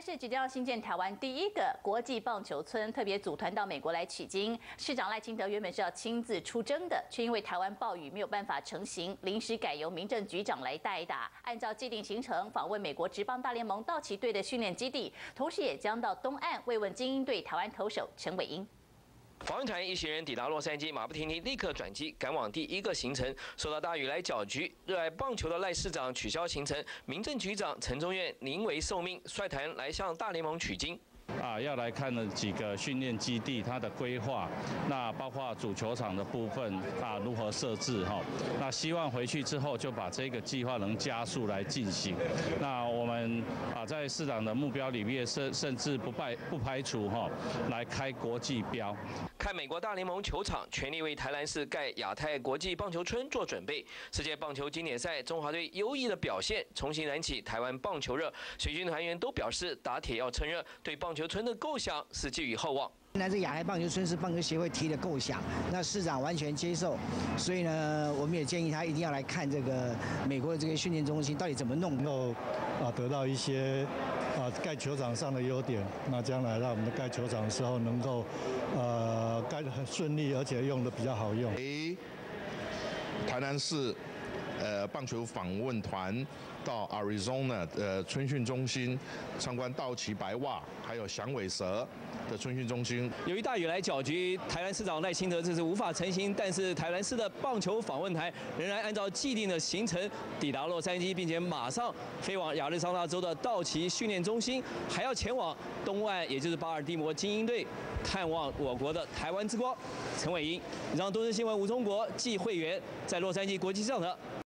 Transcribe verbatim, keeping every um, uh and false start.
市即将要新建台湾第一个国际棒球村，特别组团到美国来取经。市长赖清德原本是要亲自出征的，却因为台湾暴雨没有办法成行，临时改由民政局长来代打。按照既定行程，访问美国职棒大联盟道奇队的训练基地，同时也将到东岸慰问精英队台湾投手陈伟英。 访问团一行人抵达洛杉矶，马不停蹄，立刻转机赶往第一个行程。受到大雨来搅局，热爱棒球的赖市长取消行程，民政局长陈宗彦临危受命，率团来向大联盟取经。 啊，要来看了几个训练基地，它的规划，那包括主球场的部分啊，如何设置哈？那希望回去之后就把这个计划能加速来进行。那我们啊，在市长的目标里面，甚甚至不排不排除哈，来开国际标。 看美国大联盟球场，全力为台南市盖亚太国际棒球村做准备。世界棒球经典赛，中华队优异的表现，重新燃起台湾棒球热。水军团员都表示，打铁要趁热，对棒球村的构想是寄予厚望。 那这亚太棒球村是棒球协会提的构想，那市长完全接受，所以呢，我们也建议他一定要来看这个美国的这个训练中心到底怎么弄， 能够啊得到一些啊盖球场上的优点，那将来让我们的盖球场的时候能够呃盖得很顺利，而且用的比较好用。 诶，台南市呃棒球访问团。 到 Arizona 呃春训中心参观道奇白袜，还有响尾蛇的春训中心。 由于大雨来搅局，台南市长赖清德这次无法成行，但是台南市的棒球访问台仍然按照既定的行程抵达洛杉矶，并且马上飞往亚利桑那州的道奇训练中心，还要前往东岸，也就是巴尔的摩精英队，探望我国的台湾之光陈伟英。让东森新闻吴中国暨会员在洛杉矶国际上的。